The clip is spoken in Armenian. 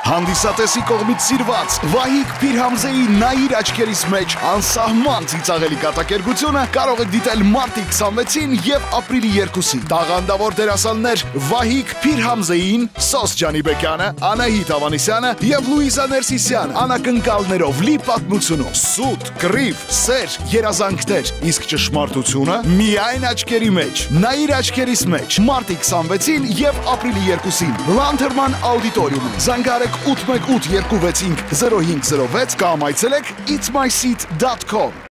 Հանդիսատեսի կողմից սիրված Վահիկ Pirhamzei նայիր աչքերիս մեջ անսահման ծիծաղելի կատակերգությունը կարող եք դիտել մարտի 26-ին եւ ապրիլի 2-ին։ Տաղանդավոր դերասաններ Վահիկ Pirhamzei-ին, Սոս Ջանիբեկյանը, Անահիտ Ավանեսյանը եւ Լուիզա Ներսիսյանը անակնկալներով լի պատմությունով, սուտ, կռիվ, սեր, երազանքներ, իսկ ճշմարտությունը միայն աչքերի մեջ։ Նայիր աչքերիս մեջ մարտի 26-ին եւ ապրիլի 2-ին Լանթերման auditorium-ում։ Զանգարեք 818 265 0506 կամ այցելեք itsmyseat.com